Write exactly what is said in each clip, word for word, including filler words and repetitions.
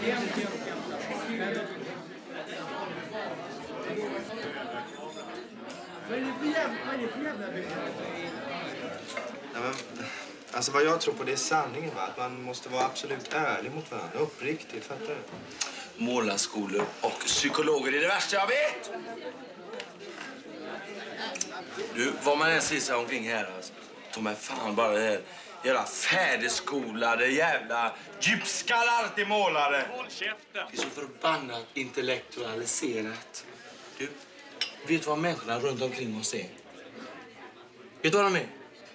Ja, men, alltså vad jag tror på det är sanningen, va? Att man måste vara absolut ärlig mot varandra, uppriktigt, fattar du? Målarskolor och psykologer är det värsta jag vet! Du, vad man än ser sig omkring här, alltså. Ta mig fan bara det här jävla färdigskolade jävla djupskallar till målare. Håll käften! Det är så förbannat intellektualiserat. Du, vet du vad människorna runt omkring oss är? Vet du vad de är?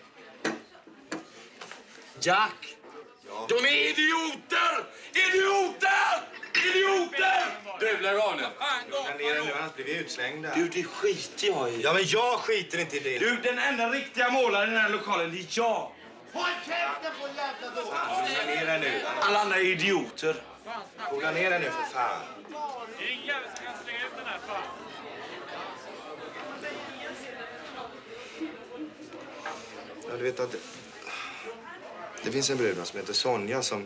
Jack! Ja. De är idioter! Idioter! Idioter! Du, lägg av nu. Men ner nu, annars blir vi utslängda. Du, det skiter jag i. Ja, men jag skiter inte i det. Du, den enda riktiga målaren i den här lokalen, det är jag. Håll käften på jävla då! Kolla ner dig nu. Alla andra är idioter. Kolla ner dig nu, för fan. Det är ingen jävel som kan slänga ut den här fan. Ja, du vet att det, det finns en brud som heter Sonja som...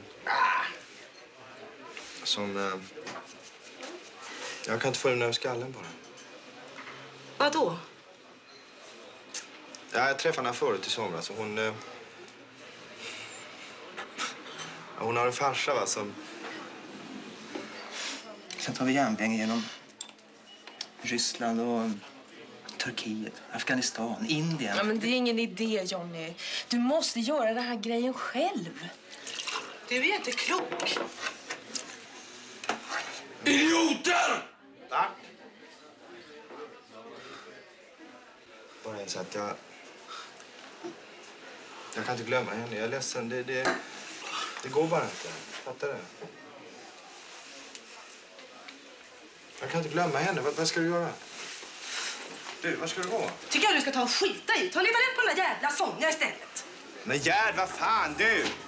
Som... Eh, jag kan inte få den över skallen bara. Vadå? Ja, jag träffade henne förut i somras. Hon... Eh, hon har en farsa, va, som... Sen tar vi järnvägen genom Ryssland och Turkiet, Afghanistan, Indien. Ja, men det är ingen idé, Johnny. Du måste göra den här grejen själv. Du är inte klok. Idioter! Tack. Bara en sak, jag... Jag kan inte glömma henne. Jag är ledsen. Det, det, det går bara inte. Fattar du? Jag kan inte glömma henne. Vad, vad ska du göra? Du, var ska du gå? Tycker jag du ska ta och skita i. Ta och leva rätt på den där jävla Sonja istället. Men Gerd, vad fan, du!